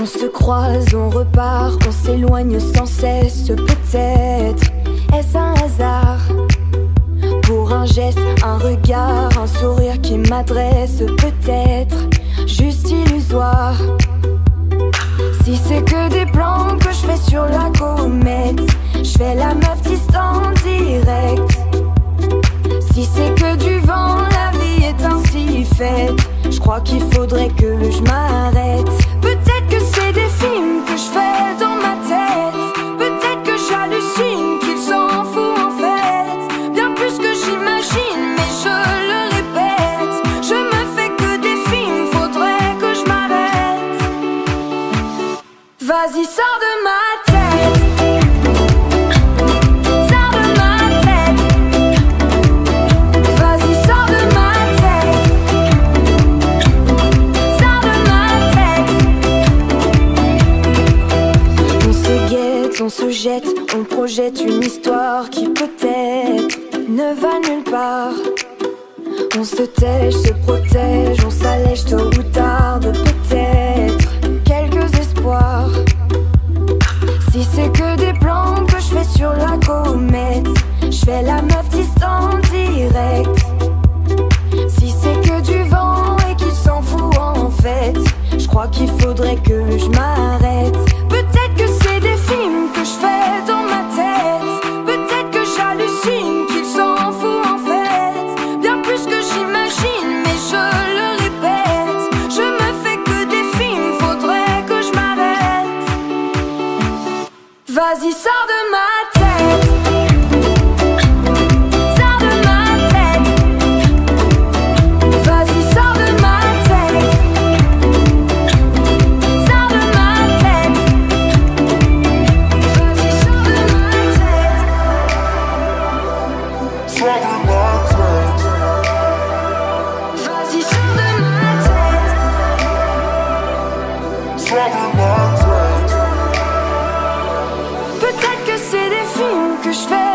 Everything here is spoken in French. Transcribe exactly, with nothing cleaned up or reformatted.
On se croise, on repart, on s'éloigne sans cesse. Peut-être est-ce un hasard? Pour un geste, un regard, un sourire qui m'adresse. Peut-être juste illusoire. Si c'est que des plans que je fais sur la comète, je fais la meuf distante direct. Si c'est que du vent, la vie est ainsi faite. Je crois qu'il faudrait que je m'arrête. Peut-être que c'est des films que je fais dans ma tête. Peut-être que j'hallucine, qu'il s'en fout en fait. Bien plus que j'imagine, mais je le répète. Je me fais que des films, faudrait que je m'arrête. Vas-y, sors de ma tête. On se jette, on projette une histoire qui peut-être ne va nulle part. On se tèche, se protège, on s'allège tôt ou tard de peut-être quelques espoirs. Si c'est que des plans que je fais sur la comète, je fais la meuf distante direct. Si c'est que du vent et qu'il s'en fout en fait, je crois qu'il faudrait que je m'arrête. Peut-être que c'est des films que je fais dans ma tête. Peut-être que j'hallucine, qu'il s'en fout en fait. Bien plus que j'imagine, mais je le répète. Je me fais que des films, faudrait que je m'arrête. Vas-y, sors de ma tête. Peut-être que c'est des films que je fais